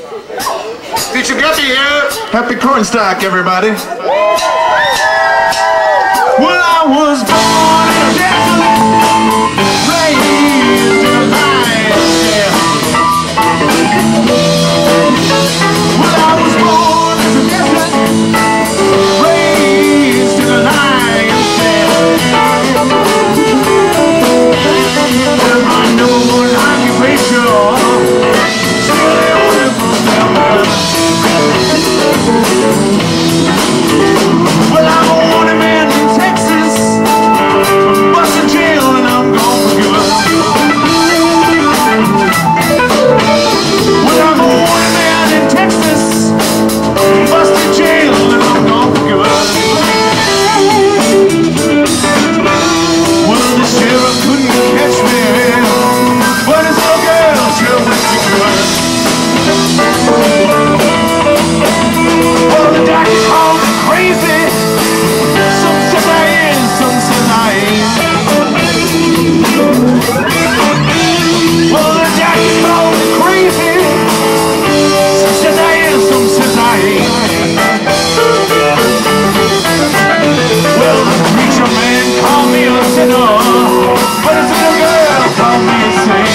Did you get me here? Happy Cornstalk, everybody. Well, I was born in a desert, raised in a lion's den. Well, I was born in a desert, raised in a lion's den. Well, my number one occupation, still the only fulfillment. Well, I'm a wanted man in Texas, busted jail and I'm gone for good. Well, I'm a wanted man in Texas, busted jail and I'm gone for good. Well, the sheriff couldn't catch me, but his little girl sure wish he could. Well, the doctor called me crazy. Some says I am, some says I ain't. Well, the doctor called me crazy. Some says I am, some says I ain't. Well, the preacher man called me a sinner, but his little girl called me a saint.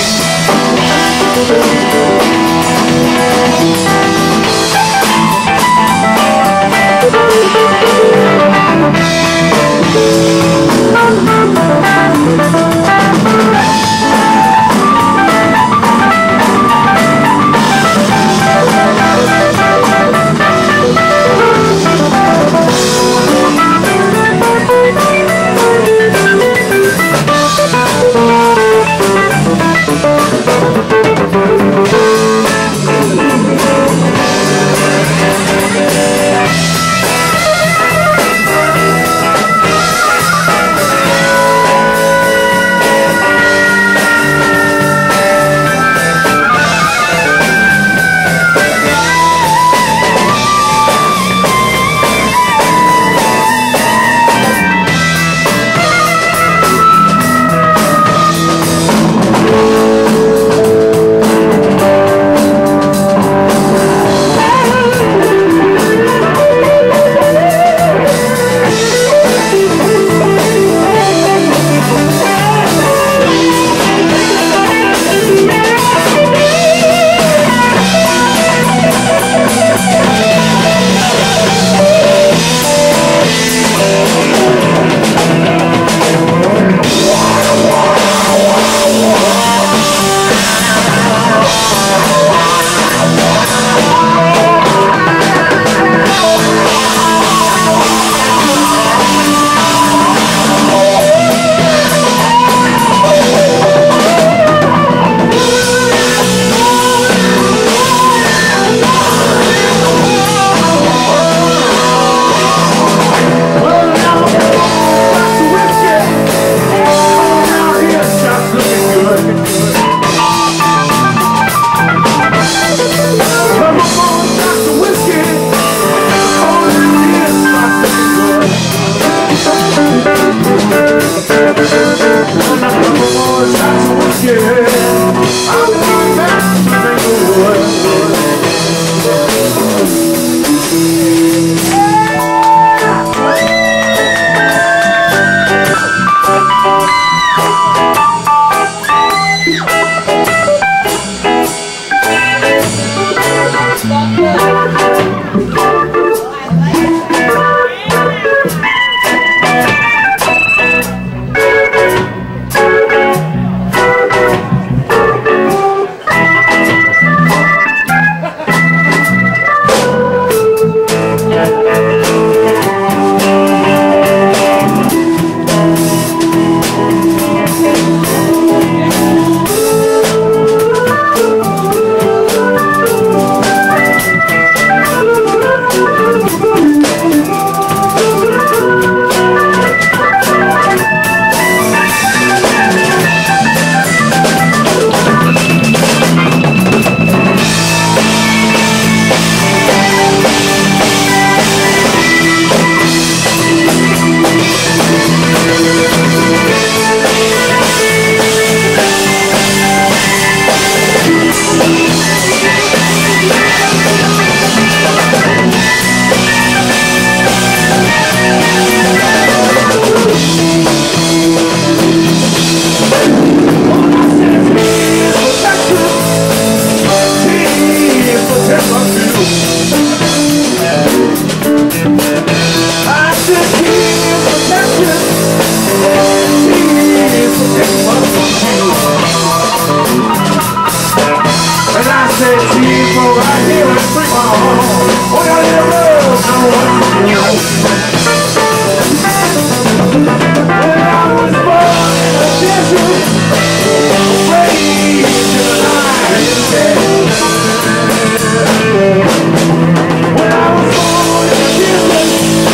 said, "Please go right here and break my heart. When I little girl know what to do." When I was born in a desert, raised in a lion's den. When I was born in a desert,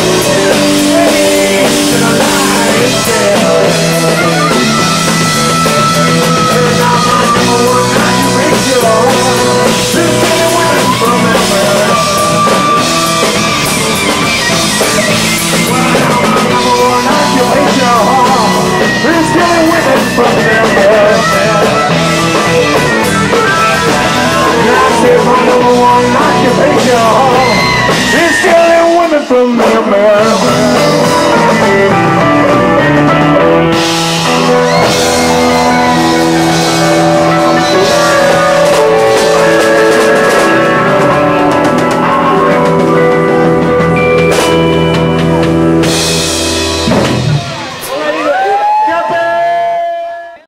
raised in a lion's den. And now my number one occupation is getting women from America. Well, now my number one occupation is getting women from America. And I said my number one occupation is getting women from America.